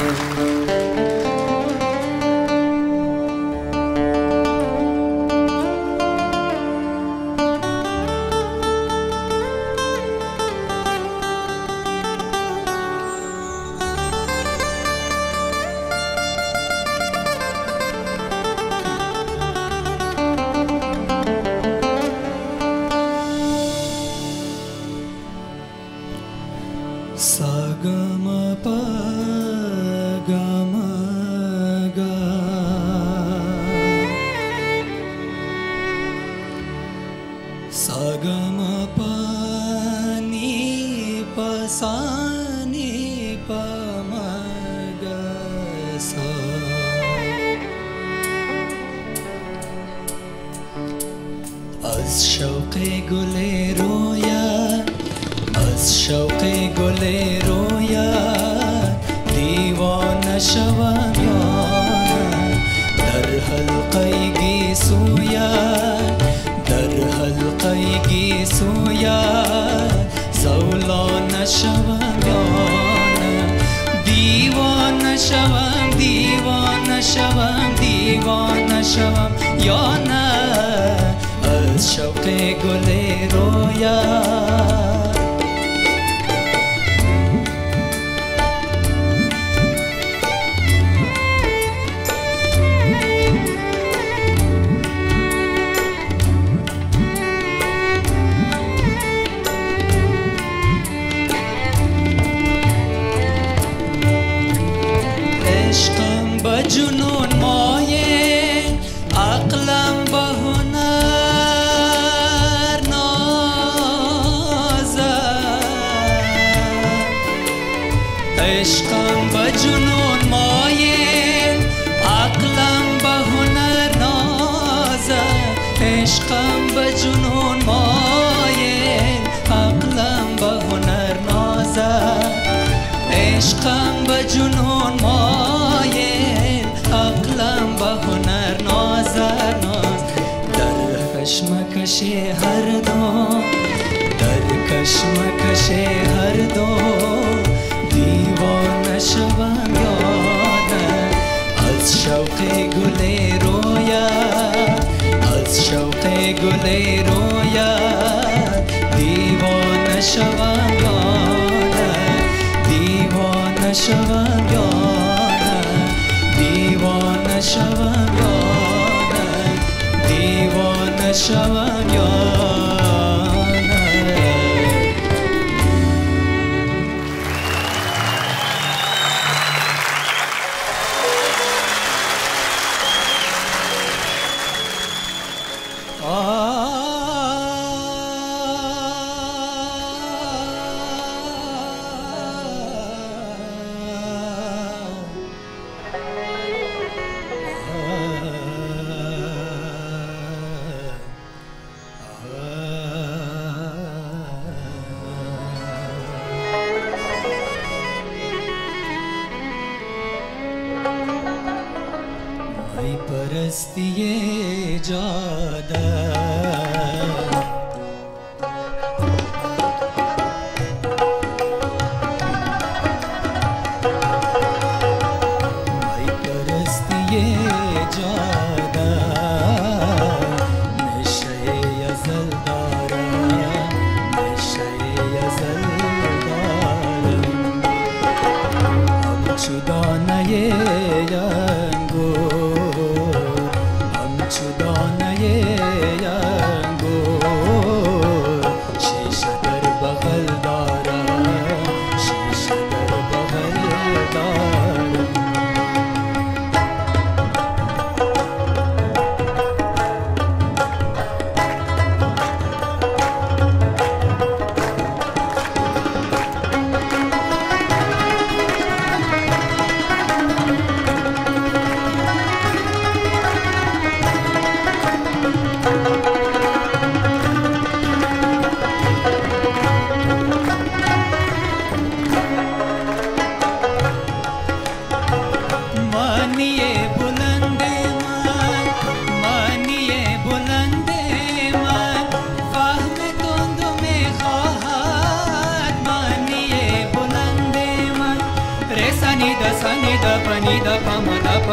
I'm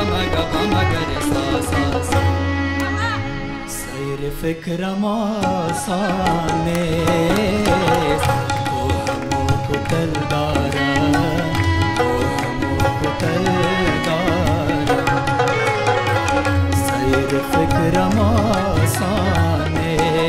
गरे सा सा सा सैर फिक्र मासाने ओ हमो कुतलदारा ओ हमो कुतलदारा सैर फिक्र मासाने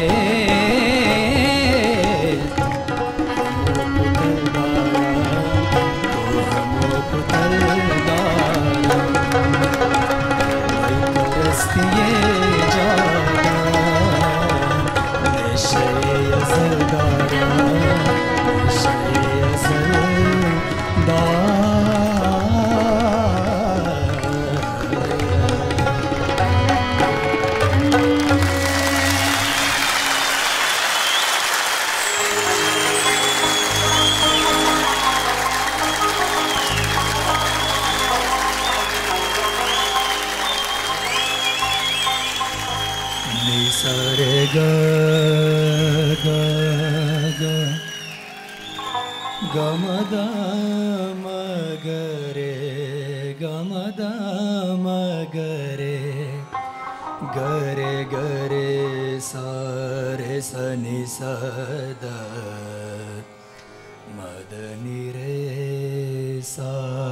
गमदा मगरे गमदा मगरे गरे गरे सारे सनि सद मदनि रे सा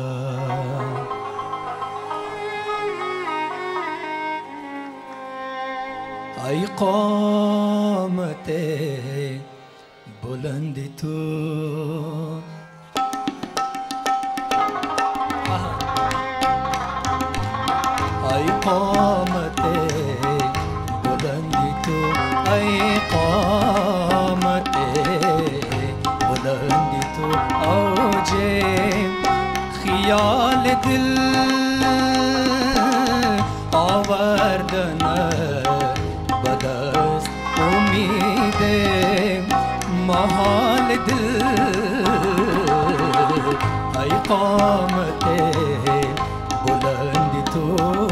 आई क़ामते बुलंदी तू आई क़ामते बुलंदी तू आई क़ामते बुलंदी तू औजे ख़ियाल दिल आवर्दन बदस उम्मीदे महाल दिल आई क़ामते बुलंद तो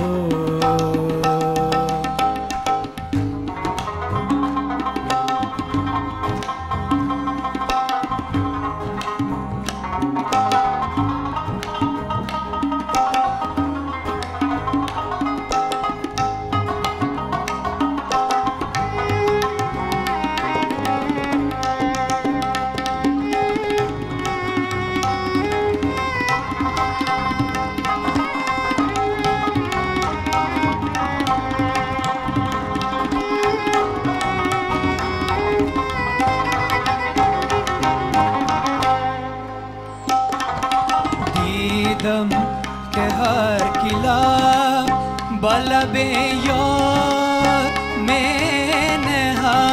दम के हर किला बलबे यार मैंने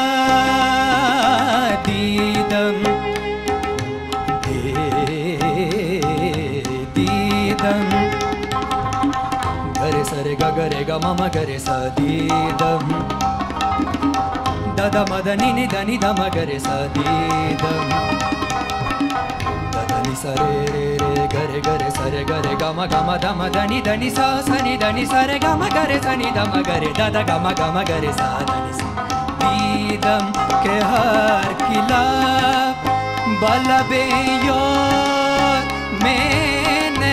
दीदम दीदम गरे सरे गा गरे गा मामा गरे सा दीदम दादा मदनी नि धनी धम गरे सा दीदम सरे रे रे गरे गरे सरे गरे गम गम धम धनी धनी सा सनी धनी सरे गम गरे सनी धम गरे दादा गम गम गरे सा धनी सा दीदम के हर किला बलबे यार मैंने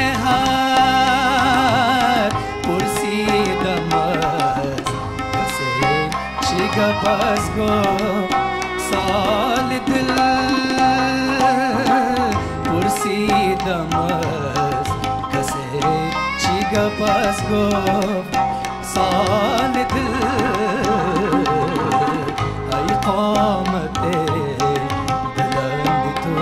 हार कुर्सी दमस कसे शिगपस गो साल दिल दमस कसे चिगपस गो साल दिल आई क़ामते बुलंद तो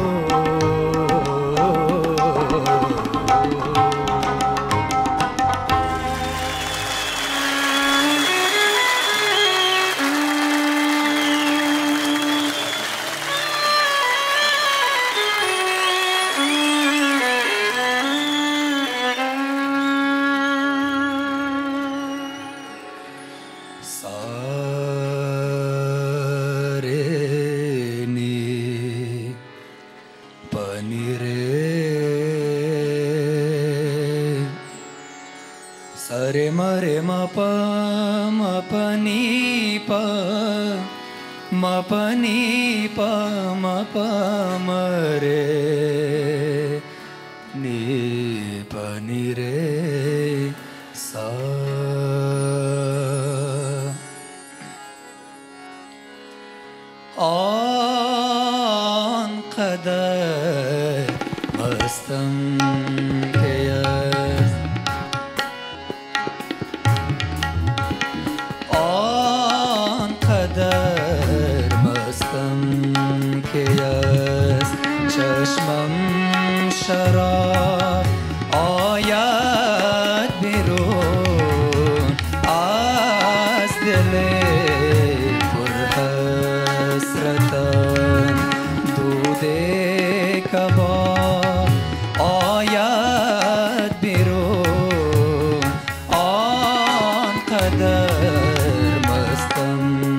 सरे मरे मप मपनी प मपनी प मप मरे नी पनि रे مستم که است آنقدر مستم که است چشمم شراب آید بیرون از دل پرحسرتم دود کباب آید بیرون آنقدر مستم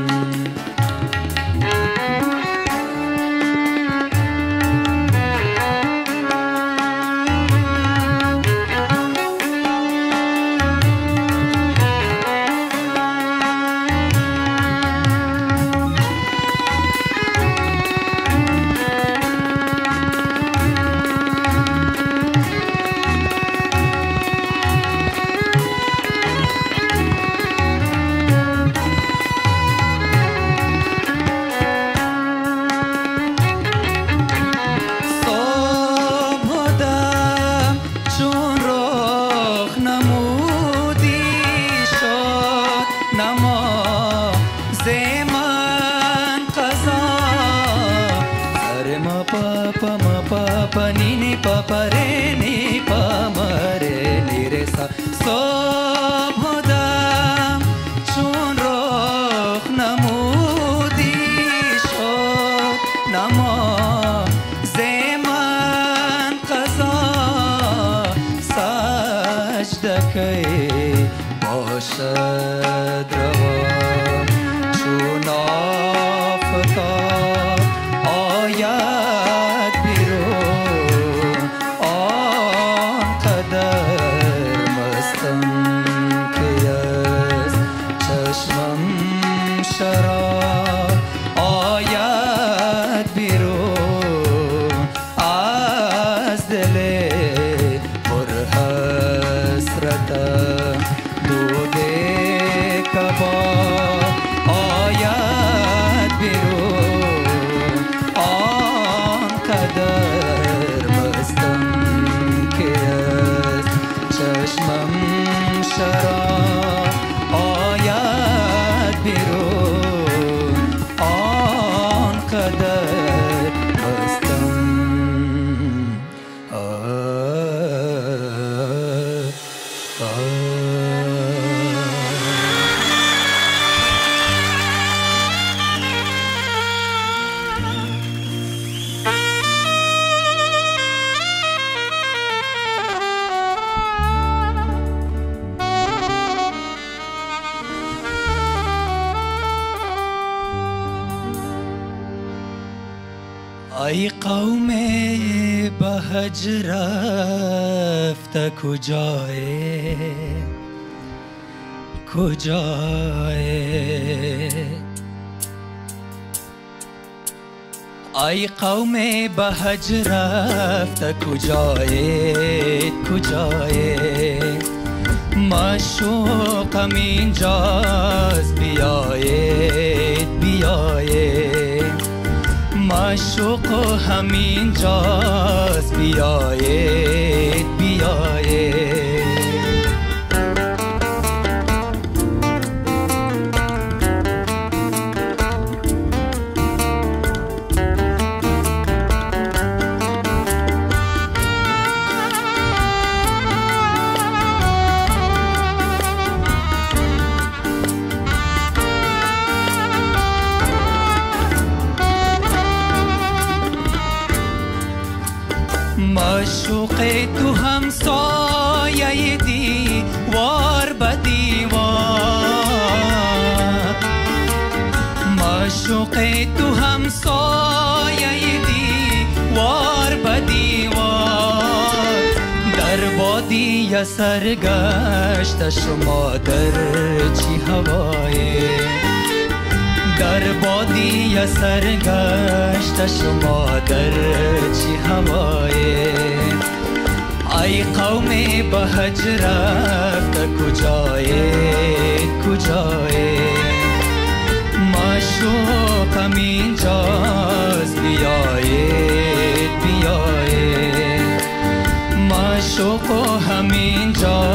pa ni ni pa pa re ni pa ma re ni re sa sob hodam chun rokh namudi shod nama zeman qaza sajda kai bashad rawa chun afta آید بیرون آنقدر مستم که از چشمم شراب آید بیرون از دل پرحسرتم دود کباب آید بیرون آنقدر مستم که از چشمم شراب آید بیرون آنقدر مستم ای قوم بهج رفته کجای کجای ای قوم بهج رفته کجای کجای معشوقم اینجاست بیایید بیایید معشوق همین جاست بیایید بیایید معشوق تو هم سایه دیوار به دیوار معشوق تو هم سایه دیوار به دیوار در بادی سرگشت شما در چی هوای در بادی سرگشت شما در چی هوای ای قوم بهج رفته کجای کجای معشوقم اینجاست بیایید بیایید عشق و همین جا